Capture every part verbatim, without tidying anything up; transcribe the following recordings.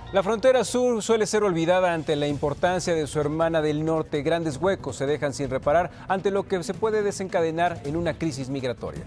La frontera sur suele ser olvidada ante la importancia de su hermana del norte. Grandes huecos se dejan sin reparar ante lo que se puede desencadenar en una crisis migratoria.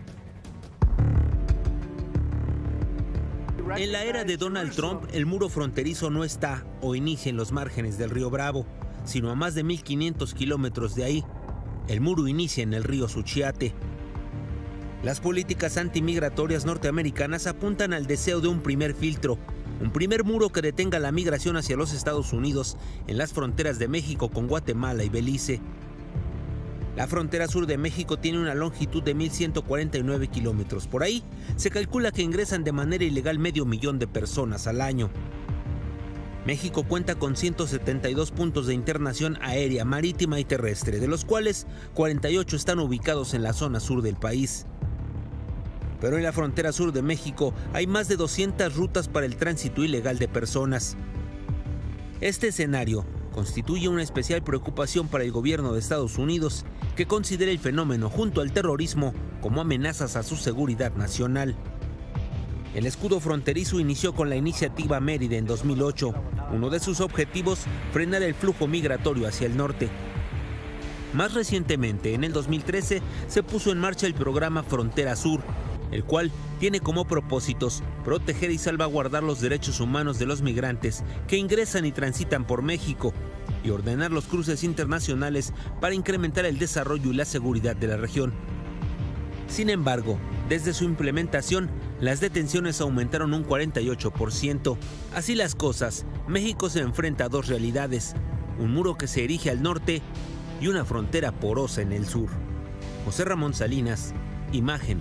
En la era de Donald Trump, el muro fronterizo no está o inicia en los márgenes del río Bravo, sino a más de mil quinientos kilómetros de ahí. El muro inicia en el río Suchiate. Las políticas antimigratorias norteamericanas apuntan al deseo de un primer filtro, un primer muro que detenga la migración hacia los Estados Unidos en las fronteras de México con Guatemala y Belice. La frontera sur de México tiene una longitud de mil ciento cuarenta y nueve kilómetros. Por ahí se calcula que ingresan de manera ilegal medio millón de personas al año. México cuenta con ciento setenta y dos puntos de internación aérea, marítima y terrestre, de los cuales cuarenta y ocho están ubicados en la zona sur del país. Pero en la frontera sur de México hay más de doscientas rutas para el tránsito ilegal de personas. Este escenario constituye una especial preocupación para el gobierno de Estados Unidos, que considera el fenómeno junto al terrorismo como amenazas a su seguridad nacional. El escudo fronterizo inició con la iniciativa Mérida en dos mil ocho. Uno de sus objetivos, frenar el flujo migratorio hacia el norte. Más recientemente, en el dos mil trece, se puso en marcha el programa Frontera Sur, el cual tiene como propósitos proteger y salvaguardar los derechos humanos de los migrantes que ingresan y transitan por México y ordenar los cruces internacionales para incrementar el desarrollo y la seguridad de la región. Sin embargo, desde su implementación, las detenciones aumentaron un cuarenta y ocho por ciento. Así las cosas, México se enfrenta a dos realidades: un muro que se erige al norte y una frontera porosa en el sur. José Ramón Salinas, Imagen.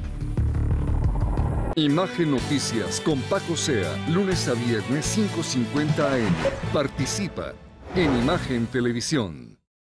Imagen Noticias con Paco Sea, lunes a viernes cinco cincuenta a eme. Participa en Imagen Televisión.